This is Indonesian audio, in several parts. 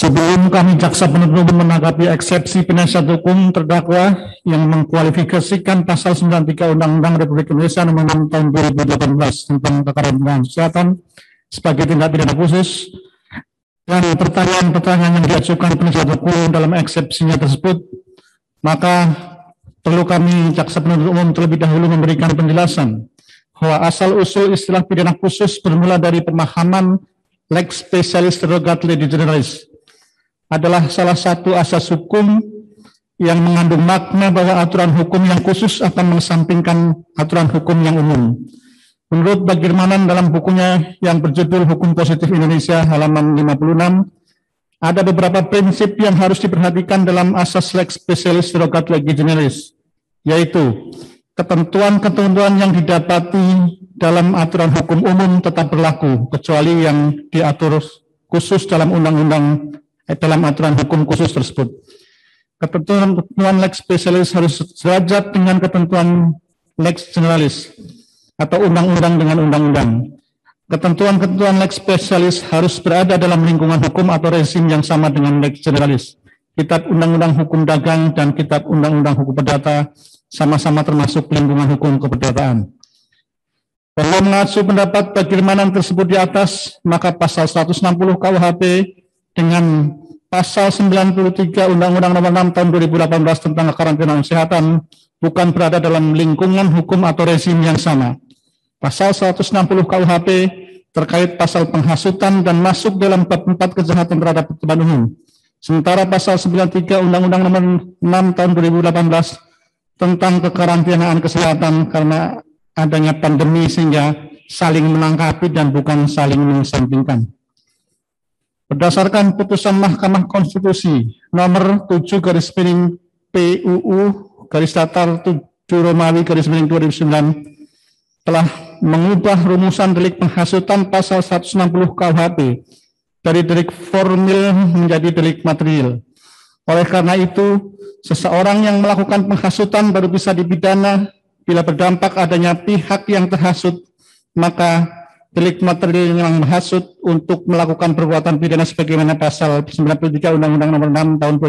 Sebelum kami jaksa penuntut umum menanggapi eksepsi penasihat hukum terdakwa yang mengkualifikasikan pasal 93 Undang-Undang Republik Indonesia Nomor 6 Tahun 2018 tentang kekarantinaan kesehatan sebagai tindak pidana khusus, dan pertanyaan-pertanyaan yang diajukan penasihat hukum dalam eksepsinya tersebut, maka perlu kami jaksa penuntut umum terlebih dahulu memberikan penjelasan bahwa asal-usul istilah pidana khusus bermula dari pemahaman lex specialis derogat lege generalis adalah salah satu asas hukum yang mengandung makna bahwa aturan hukum yang khusus akan mengesampingkan aturan hukum yang umum. Menurut Bagirmanan dalam bukunya yang berjudul Hukum Positif Indonesia halaman 56, ada beberapa prinsip yang harus diperhatikan dalam asas lex specialis derogat lege generalis, yaitu ketentuan-ketentuan yang didapati dalam aturan hukum umum tetap berlaku, kecuali yang diatur khusus dalam undang-undang dalam aturan hukum khusus tersebut. Ketentuan lex specialis harus sejajar dengan ketentuan lex generalis atau undang-undang dengan undang-undang. Ketentuan-ketentuan lex specialis harus berada dalam lingkungan hukum atau rezim yang sama dengan lex generalis. Kitab Undang-Undang Hukum Dagang dan Kitab Undang-Undang Hukum Perdata sama-sama termasuk lingkungan hukum keperdataan. Perlu mengacu pendapat Bagirmanan tersebut di atas, maka pasal 160 KUHP dengan pasal 93 Undang-Undang Nomor 6 Tahun 2018 tentang kekarantinaan kesehatan bukan berada dalam lingkungan hukum atau rezim yang sama. Pasal 160 KUHP terkait pasal penghasutan dan masuk dalam bab 4 kejahatan terhadap ketertiban umum. Sementara pasal 93 Undang-Undang Nomor 6 Tahun 2018 tentang kekarantinaan kesehatan karena adanya pandemi sehingga saling menangkapi dan bukan saling mengesampingkan. Berdasarkan putusan Mahkamah Konstitusi nomor 7 garis miring PUU garis datar 7 Romawi garis miring 2009 telah mengubah rumusan delik penghasutan pasal 160 KUHP dari delik formil menjadi delik material. Oleh karena itu, seseorang yang melakukan penghasutan baru bisa dipidana bila berdampak adanya pihak yang terhasut, maka delik material yang menghasut untuk melakukan perbuatan pidana sebagaimana pasal 93 Undang-Undang Nomor 6 Tahun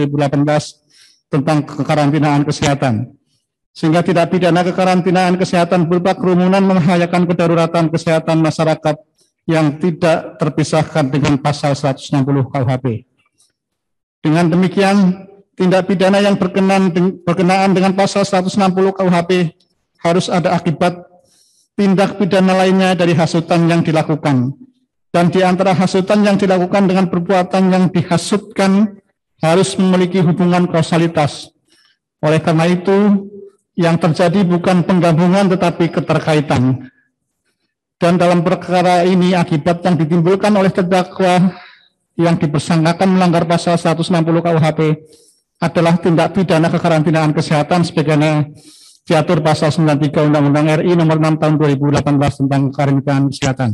2018 tentang kekarantinaan kesehatan. Sehingga tidak pidana kekarantinaan kesehatan berupa kerumunan membahayakan kedaruratan kesehatan masyarakat yang tidak terpisahkan dengan pasal 160 KUHP. Dengan demikian, tindak pidana yang berkenaan dengan pasal 160 KUHP harus ada akibat tindak pidana lainnya dari hasutan yang dilakukan. Dan di antara hasutan yang dilakukan dengan perbuatan yang dihasutkan harus memiliki hubungan kausalitas. Oleh karena itu, yang terjadi bukan penggabungan tetapi keterkaitan. Dan dalam perkara ini akibat yang ditimbulkan oleh terdakwa yang dipersangkakan melanggar pasal 160 KUHP adalah tindak pidana kekarantinaan kesehatan sebagaimana diatur pasal 93 Undang-Undang RI Nomor 6 Tahun 2018 tentang kekarantinaan kesehatan.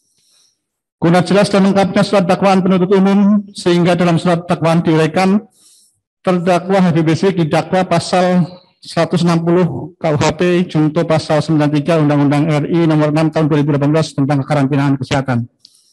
Guna jelas dan lengkapnya surat dakwaan penuntut umum, sehingga dalam surat dakwaan diuraikan terdakwa HBBC didakwa pasal 160 KUHP junto pasal 93 Undang-Undang RI Nomor 6 Tahun 2018 tentang kekarantinaan kesehatan.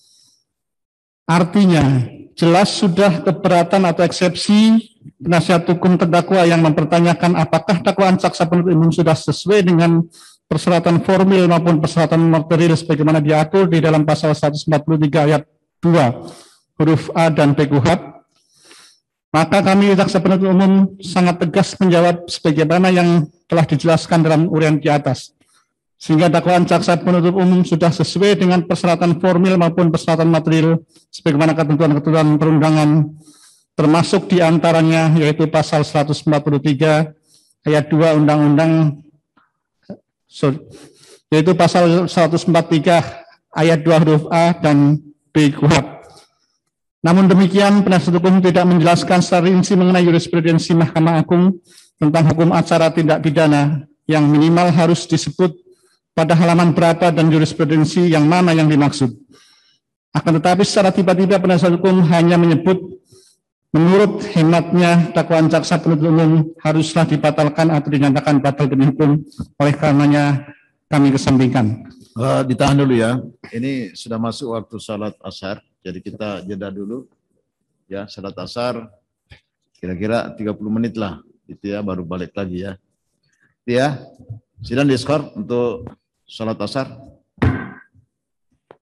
Artinya, jelas sudah keberatan atau eksepsi penasihat hukum terdakwa yang mempertanyakan apakah dakwaan jaksa penuntut umum sudah sesuai dengan persyaratan formil maupun persyaratan material sebagaimana diatur di dalam pasal 143 ayat 2 huruf A dan B KUHP. Maka kami jaksa penuntut umum sangat tegas menjawab sebagaimana yang telah dijelaskan dalam uraian di atas. Sehingga dakwaan jaksa penuntut umum sudah sesuai dengan persyaratan formil maupun persyaratan material sebagaimana ketentuan-ketentuan perundangan, termasuk diantaranya yaitu pasal 143 ayat 2 yaitu pasal 143 ayat 2 huruf A dan B KUHP. Namun demikian, penasihat hukum tidak menjelaskan secara rinci mengenai jurisprudensi Mahkamah Agung tentang hukum acara tindak pidana yang minimal harus disebut pada halaman berapa dan jurisprudensi yang mana yang dimaksud. Akan tetapi secara tiba-tiba penasihat hukum hanya menyebut menurut hematnya dakwaan jaksa penuntut umum haruslah dibatalkan atau dinyatakan batal demi hukum, oleh karenanya kami kesampingkan. Ditahan dulu ya, ini sudah masuk waktu salat asar, jadi kita jeda dulu. ya, salat asar kira-kira 30 menit lah, itu ya, baru balik lagi ya. Itu ya, silakan diskor untuk salat asar.